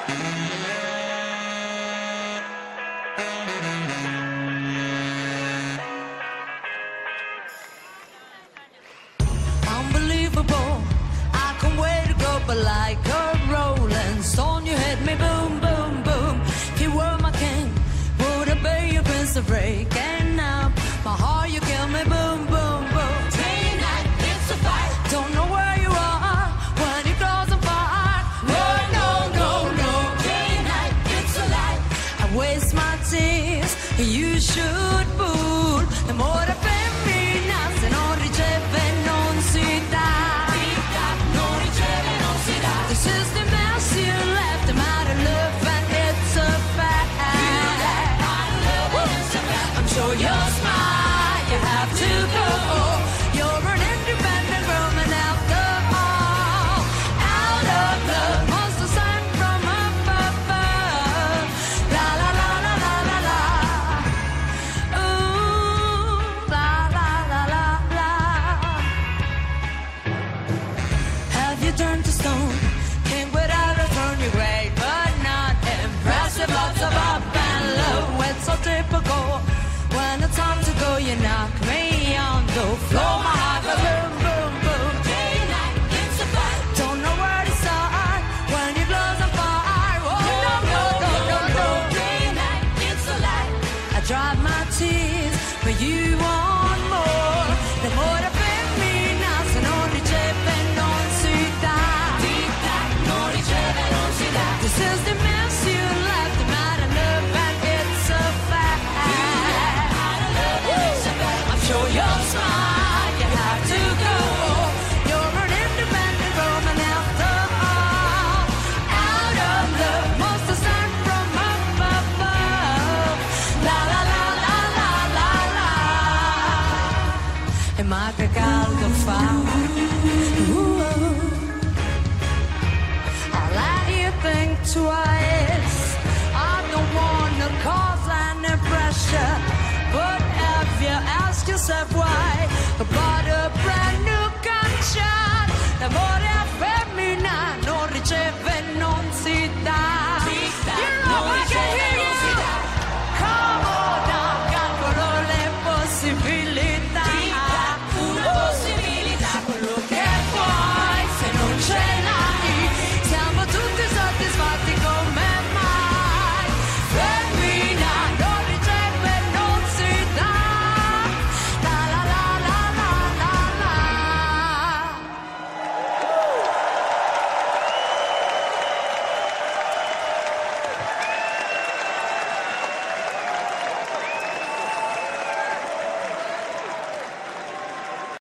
Unbelievable, I can't wait to go, but like a rolling stone, you hit me boom, boom, boom. If you were my king, would I be your prince of breaking up my heart? You kill me boom, boom, boom. Day and night, it's a fight. Don't know where you are when you close on fire. No, no, no, no. Day and night, it's a lie. I waste my tears, you should fool. The more I femmina, se non riceve non si dà. Non riceve non si dà. This is the mess you left, I'm out of love and it's a fact. I'm sure you're smart, you have to go. You're an independent woman after all. Out of love, must have sent from above. La la la la la la la. Ooh, la la la la la. Have you turned to stone? King without a throne, you're great but not impressive. Lots of up and low, it's so typical. When it's time to go, you knock me on the floor. My heart goes boom, boom, boom. Day and night, it's a fight. Don't know where to start when your gloves on fire. Oh, no, no, no, no, no. Day and night, it's a lie. I dry my tears, but you want more. The more I femmina, se non riceve non si dà. Non riceve non si dà. This is the mess you left, I'm out of love and it's a fact. I'm sure you're smart, you have to go. You're an independent woman after all. Out of love, must have sent from above. La la la la la la la. E ma che caldo fa. I'll let you think twice. I don't wanna cause any pressure, but have you asked yourself why? About a brand new gunshot, the more